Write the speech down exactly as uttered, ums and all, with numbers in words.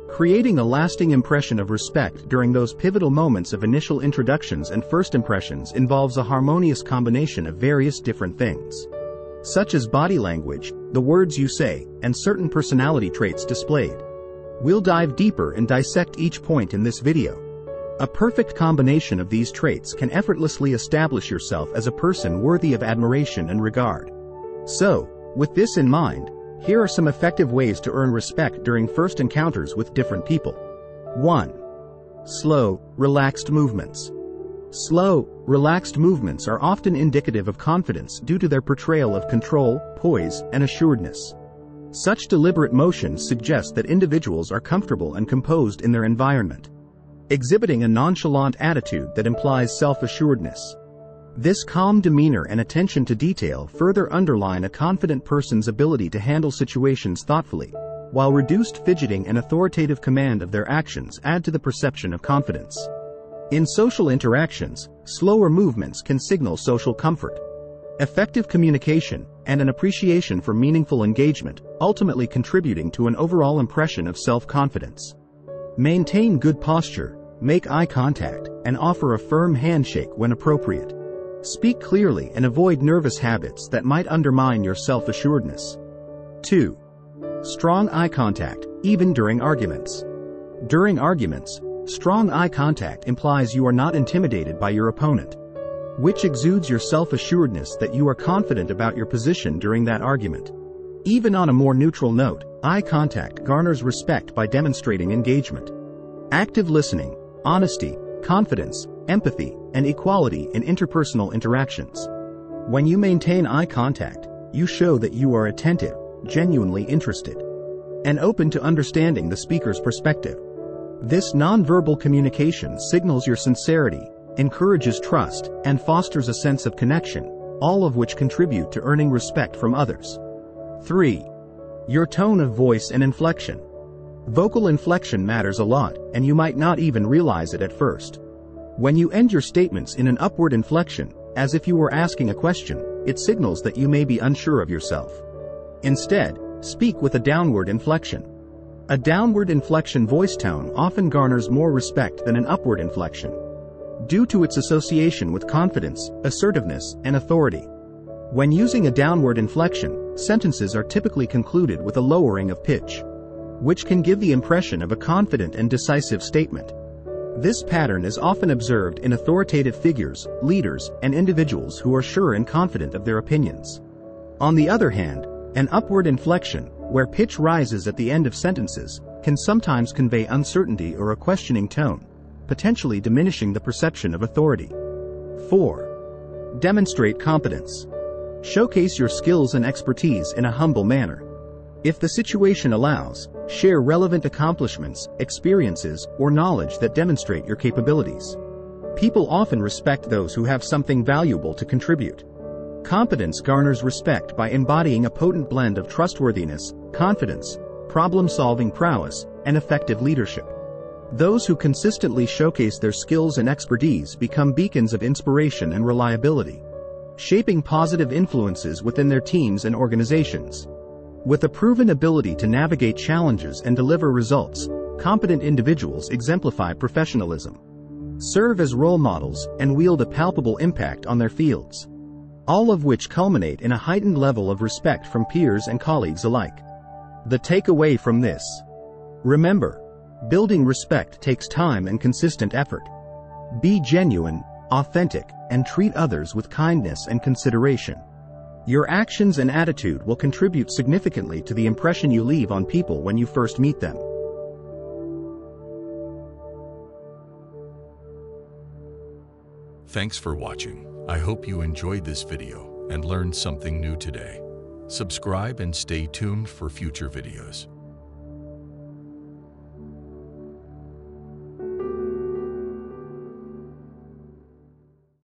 Creating a lasting impression of respect during those pivotal moments of initial introductions and first impressions involves a harmonious combination of various different things, such as body language, the words you say, and certain personality traits displayed. We'll dive deeper and dissect each point in this video. A perfect combination of these traits can effortlessly establish yourself as a person worthy of admiration and regard. So, with this in mind, here are some effective ways to earn respect during first encounters with different people. one. Slow, relaxed movements. Slow, relaxed movements are often indicative of confidence due to their portrayal of control, poise, and assuredness. Such deliberate motions suggest that individuals are comfortable and composed in their environment, exhibiting a nonchalant attitude that implies self-assuredness. This calm demeanor and attention to detail further underline a confident person's ability to handle situations thoughtfully, while reduced fidgeting and authoritative command of their actions add to the perception of confidence. In social interactions, slower movements can signal social comfort, effective communication, and an appreciation for meaningful engagement, ultimately contributing to an overall impression of self-confidence. Maintain good posture, make eye contact, and offer a firm handshake when appropriate. Speak clearly and avoid nervous habits that might undermine your self-assuredness. two. Strong eye contact, even during arguments. During arguments, strong eye contact implies you are not intimidated by your opponent, which exudes your self-assuredness that you are confident about your position during that argument. Even on a more neutral note, eye contact garners respect by demonstrating engagement, active listening, honesty, confidence, empathy, and equality in interpersonal interactions. When you maintain eye contact, you show that you are attentive, genuinely interested, and open to understanding the speaker's perspective. This nonverbal communication signals your sincerity, encourages trust, and fosters a sense of connection, all of which contribute to earning respect from others. three. Your tone of voice and inflection. Vocal inflection matters a lot, and you might not even realize it at first. When you end your statements in an upward inflection, as if you were asking a question, it signals that you may be unsure of yourself. Instead, speak with a downward inflection. A downward inflection voice tone often garners more respect than an upward inflection, due to its association with confidence, assertiveness, and authority. When using a downward inflection, sentences are typically concluded with a lowering of pitch, which can give the impression of a confident and decisive statement. This pattern is often observed in authoritative figures, leaders, and individuals who are sure and confident of their opinions. On the other hand, an upward inflection, where pitch rises at the end of sentences, can sometimes convey uncertainty or a questioning tone, potentially diminishing the perception of authority. four. Demonstrate competence. Showcase your skills and expertise in a humble manner. If the situation allows, share relevant accomplishments, experiences, or knowledge that demonstrate your capabilities. People often respect those who have something valuable to contribute. Competence garners respect by embodying a potent blend of trustworthiness, confidence, problem-solving prowess, and effective leadership. Those who consistently showcase their skills and expertise become beacons of inspiration and reliability, shaping positive influences within their teams and organizations. With a proven ability to navigate challenges and deliver results, competent individuals exemplify professionalism, serve as role models, and wield a palpable impact on their fields, all of which culminate in a heightened level of respect from peers and colleagues alike. The takeaway from this: remember, building respect takes time and consistent effort. Be genuine, authentic, and treat others with kindness and consideration. Your actions and attitude will contribute significantly to the impression you leave on people when you first meet them. Thanks for watching. I hope you enjoyed this video and learned something new today. Subscribe and stay tuned for future videos.